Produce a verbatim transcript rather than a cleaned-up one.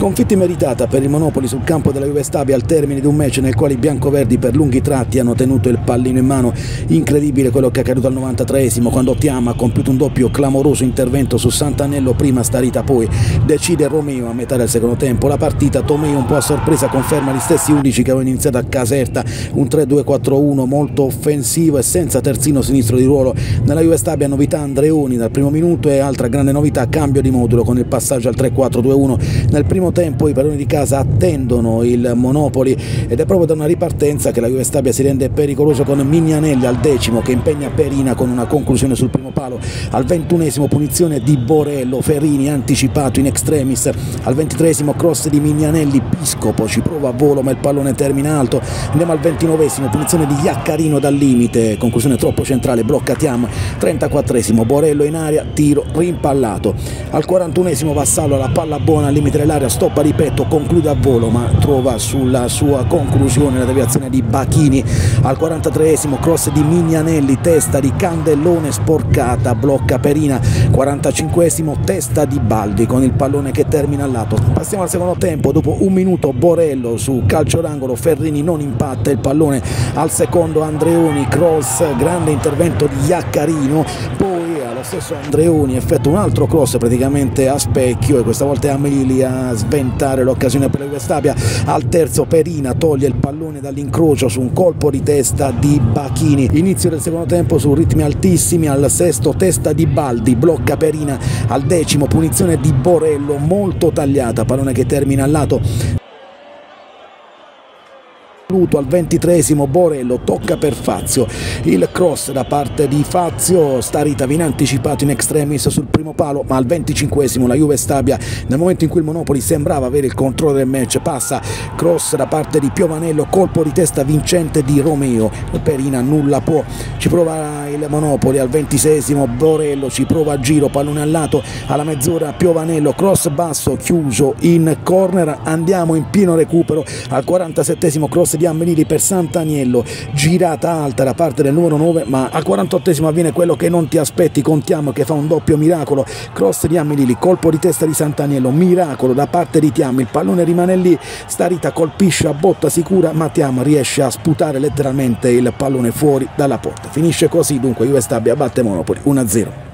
Sconfitta meritata per il Monopoli sul campo della Juve Stabia al termine di un match nel quale i biancoverdi per lunghi tratti hanno tenuto il pallino in mano. Incredibile quello che è accaduto al novantatreesimo, quando Tiam ha compiuto un doppio clamoroso intervento su Sant'Agnello, prima Starita, poi decide Romeo a metà del secondo tempo la partita. Tomei un po' a sorpresa conferma gli stessi undici che avevano iniziato a Caserta, un tre due quattro uno molto offensivo e senza terzino sinistro di ruolo. Nella Juve Stabia novità Andreoni dal primo minuto e altra grande novità cambio di modulo con il passaggio al tre quattro due uno. Nel primo tempo i padroni di casa attendono il Monopoli ed è proprio da una ripartenza che la Juve Stabia si rende pericoloso, con Mignanelli al decimo che impegna Perina con una conclusione sul primo palo. Al ventunesimo punizione di Borello, Ferrini anticipato in extremis. Al ventitreesimo cross di Mignanelli, Piscopo ci prova a volo ma il pallone termina alto. Andiamo al ventinovesimo, punizione di Iaccarino dal limite, conclusione troppo centrale, blocca Tiam. trentaquattresimo Borello in aria, tiro rimpallato. Al quarantunesimo Vassallo alla palla buona al limite dell'area, stoppa di petto, conclude a volo ma trova sulla sua conclusione la deviazione di Bachini. Al quarantatreesimo cross di Mignanelli, testa di Candellone sporcata, blocca Perina. quarantacinquesimo testa di Baldi con il pallone che termina al lato. Passiamo al secondo tempo, dopo un minuto Borello su calcio d'angolo, Ferrini non impatta il pallone. Al secondo Andreoni, cross, grande intervento di Iaccarino, poi lo stesso Andreoni effettua un altro cross praticamente a specchio e questa volta è Amelili a sventare l'occasione per la Juve Stabia. Al terzo Perina toglie il pallone dall'incrocio su un colpo di testa di Bachini. Inizio del secondo tempo su ritmi altissimi. Al sesto testa di Baldi, blocca Perina. Al decimo punizione di Borello molto tagliata, pallone che termina al lato. Al ventitreesimo Borello tocca per Fazio, il cross da parte di Fazio, Starita viene anticipato in extremis sul primo palo, ma al venticinquesimo la Juve Stabia, nel momento in cui il Monopoli sembrava avere il controllo del match, passa, cross da parte di Piovanello, colpo di testa vincente di Romeo, Perina nulla può, ci prova il Monopoli. Al ventiseiesimo Borello ci prova a giro, pallone al lato. Alla mezz'ora Piovanello, cross basso chiuso in corner. Andiamo in pieno recupero al quarantasettesimo cross di Amelili per Sant'Agnello, girata alta da parte del numero nove, ma al quarantottesimo avviene quello che non ti aspetti, contiamo che fa un doppio miracolo, cross di Amelili, colpo di testa di Sant'Agnello, miracolo da parte di Tiam, il pallone rimane lì, Starita colpisce a botta sicura ma Tiam riesce a sputare letteralmente il pallone fuori dalla porta. Finisce così dunque, Juve Stabia batte Monopoli uno a zero.